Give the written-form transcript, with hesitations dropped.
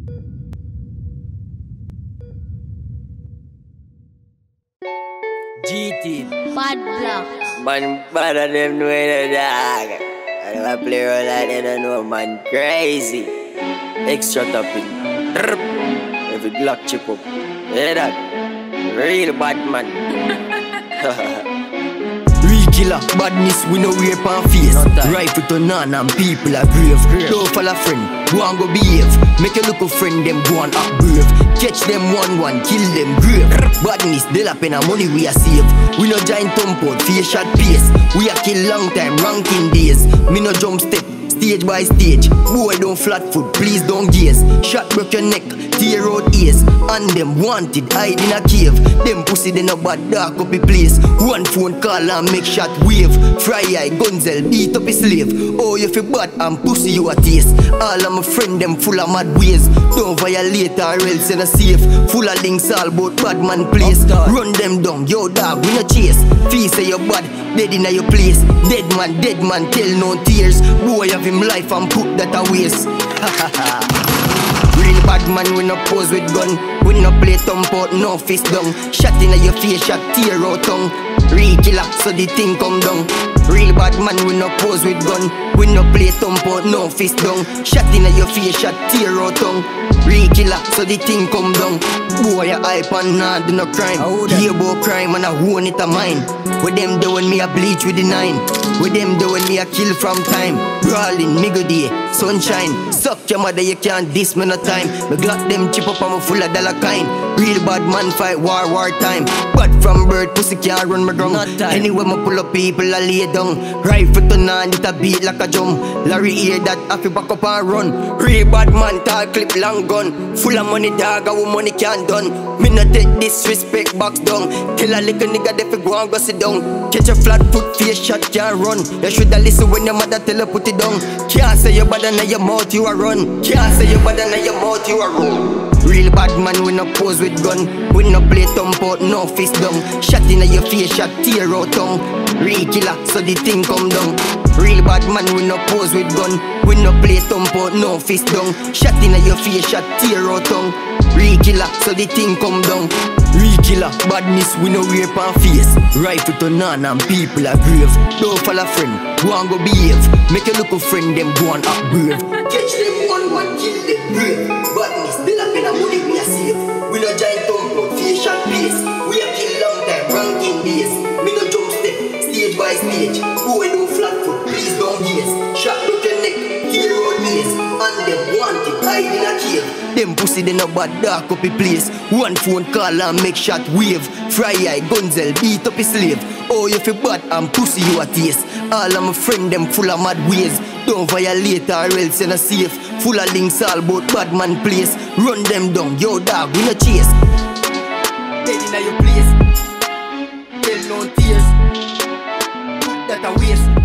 GT Bad block. Man, bad of them know the dog. I never play around like they don't know, man. Crazy. Extra topping. Every Glock chip up. Hear that? Real bad man. Real killer, badness we no rape and face. Rifle turn on and people are grave. Don't follow friend, go and go behave. Make a local friend, them go and act brave. Catch them one, kill them grave. Badness, they la pen and money we a save. We no giant thump out, face shot pace. We a kill long time, ranking days. Me no jump step, stage by stage. Boy don't flat foot, please don't gaze. Shot broke your neck, tear out ears. And them wanted, hide in a cave. Them pussy they no bad dark up the place. One phone call and make shot wave. Fry eye, Gunzel, beat up his slave. Oh you feel bad and pussy you a taste. All of my friend them full of mad ways. Don't violate or else in a safe. Full of links all about bad man place. Run them down, yo dog, we no chase. Fee say you bad, dead in your place. Dead man, tell no tears. Boy have him life and put that a waste. Real bad man, we no pose with gun. We no play thump out, no fist down. Shot in your face, shot tear out tongue. Real killer, so the thing come down. Real bad man, we no pose with gun. We no play thump out, no fist down. Shot in your face, shot tear out tongue. Real killer, so the thing come down. Boy, you hype and nah do no crime. Hear about crime and I own it a mine. With them do when me a bleach with the 9. With them do when me a kill from time. Brawling, me good day, sunshine. Suck your mother, you can't diss me no time. Me glock them chip up and me full of dollar kind. Real bad man fight war time. Bad from birth, pussy can't run me wrong. Anyway me pull up people I lay down. Rifle turn on, it a beat like a drum. Larry hear that, I feel back up and run. Real bad man tall clip long gun. Full of money dog, how money can't done. Me no take disrespect box down. Tell a little nigga they fi go and go sit down. Catch a flat foot, face shot can't run. You shoulda listen when your mother tell her put it down. Can't say you bad and your mouth you a run. Can't say you bad and your mouth you a run. Real bad man, we no pose with gun. We no play thump out, no fist down. Shot in your face, shot tear out tongue. Real killer, so the thing come down. Real bad man, we no pose with gun. We no play thump out, no fist down. Shot in your face, shot tear out tongue. Real killer, so the thing come down. Real killer, badness, we no rape and face. Rifle turn on and people are grave. Don't follow friend, go and go behave. Make a local friend, them go and act brave. Catch them one, kill them brave. Badness, they la pen and money we a save. We no giant thump out, face shot pace. We a kill long time, ranking days. Me no jump step, stage by stage. Boy don't flat foot, please don't gaze. Shot broke your neck, tear out ears. And them wanted, hide in a cave. Them pussy they no bad dark up the place. One phone call and make shot wave. Fry eye, Gunzel, beat up his slave. Oh you feel bad and pussy you a taste. All of my friend them full of mad ways. Don't violate or else in a safe. Full of links all about bad man place. Run them down, yo dog, we no chase. Dead in your place. Tell no tears. Put that a waste.